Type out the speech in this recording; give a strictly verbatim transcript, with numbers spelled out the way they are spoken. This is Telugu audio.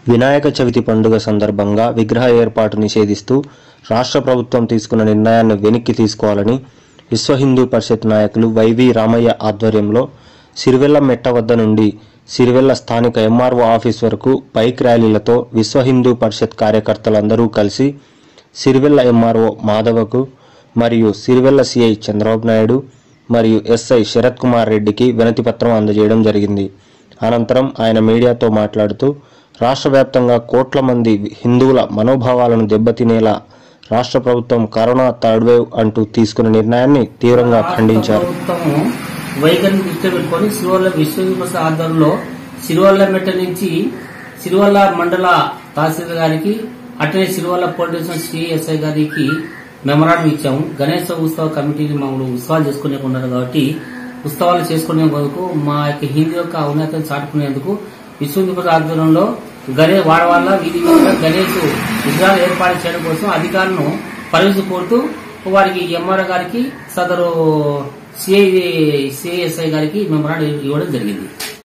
వినాయక చవితి పండుగ సందర్భంగా విగ్రహ ఏర్పాటు నిషేధిస్తూ రాష్ట్ర ప్రభుత్వం తీసుకున్న నిర్ణయాన్ని వెనక్కి తీసుకోవాలని విశ్వ హిందూ పరిషత్ నాయకులు వైవి రామయ్య ఆధ్వర్యంలో సిరివెల్ల మెట్ట వద్ద నుండి సిరివెల్ల స్థానిక ఎంఆర్ఓ ఆఫీస్ వరకు బైక్ ర్యాలీలతో విశ్వ హిందూ పరిషత్ కార్యకర్తలందరూ కలిసి సిరివెల్ల ఎంఆర్ఓ మాధవకు మరియు సిరివెల్ల సిఐ చంద్రబాబు నాయుడు మరియు ఎస్ఐ శరత్ కుమార్ రెడ్డికి వినతి పత్రం అందజేయడం జరిగింది. అనంతరం ఆయన మీడియాతో మాట్లాడుతూ రాష్ట్ర వ్యాప్తంగా కోట్ల మంది హిందువుల మనోభావాలను దెబ్బతినేలా రాష్ట్ర ప్రభుత్వం కరోనా థర్డ్ వేవ్ అంటూ తీసుకున్న నిర్ణయాన్ని తీవ్రంగా ఖండించారు. వైఖరిని దృష్టిలో పెట్టుకుని సిరివెల్ల విశ్వ ఆధ్వర్యంలో సిరివెల్ల మెట్ట నుంచి సిరివెల్ల మండల తహసీల్దార్ గారికి అట్లనే సిరివెల్ల పోలీస్ స్టేషన్ సిఎస్ఐ గారికి మెమరాండం ఇచ్చాము. గణేశ ఉత్సవ కమిటీని మమ్మల్ని ఉత్సవాలు చేసుకునే ఉన్నారు కాబట్టి ఉత్సవాలు చేసుకునేందుకు మా యొక్క హిందూ యొక్క ఔన్నత్యం చాటుకునేందుకు విశ్వ హిందూ పరిషత్ ఆధ్వర్యంలో గణేష్ వాడవాళ్ళ వీధి మీద గణేష్ విగ్రహాలు ఏర్పాటు చేయడం కోసం అధికారులను పరిమితి కోరుతూ వారికి ఎంఆర్ఓ గారికి సదరు సిఐ సిఐఎస్ఐ గారికి మెమరాండం ఇవ్వడం జరిగింది.